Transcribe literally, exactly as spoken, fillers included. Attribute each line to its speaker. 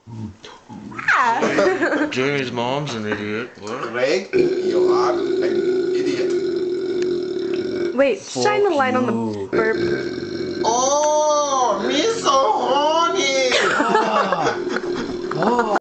Speaker 1: Ah.
Speaker 2: Jamie's mom's an idiot. What?
Speaker 3: Greg, you are an idiot.
Speaker 1: Wait,
Speaker 2: Fuck
Speaker 1: shine the light on the
Speaker 2: you.
Speaker 1: burp.
Speaker 3: Oh,